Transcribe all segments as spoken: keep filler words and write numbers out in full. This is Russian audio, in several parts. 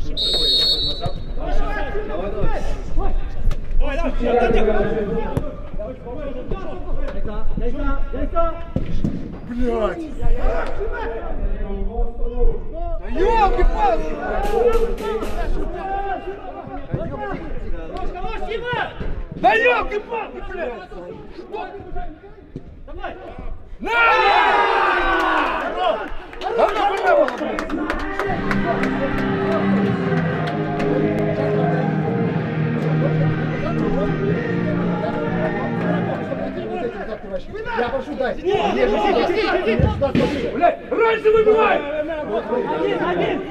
Блядь! Да ёлки-палки! Да ёлки-палки, блядь! Что? Давай! На! Я прошу, дай. Блядь, раньше выбивай! Один, один!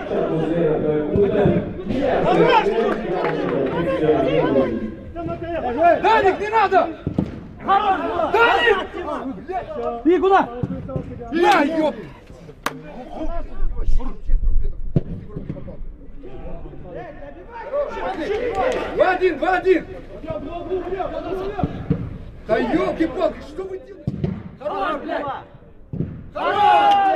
Даник, не надо! Даник! Ты куда? На, ёп! Два один, два один! Да ёлки-палки, что вы делаете? Хорош, блядь! Хорош!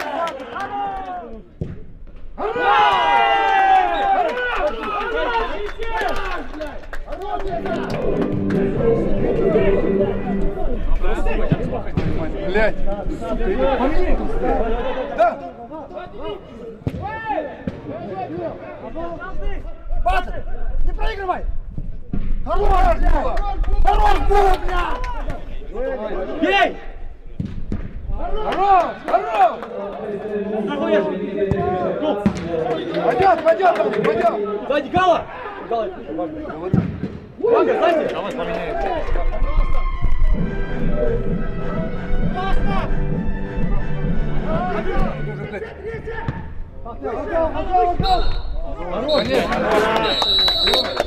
Блядь! Да! Патрик, не проигрывай! Хорош, блядь! Хорош, блядь! Бей! Хорош! Хорош! Пойдет, пойдет, пойдет! Сзади Гала! Гала, Вага, сзади! Давай поменяем. Конечно!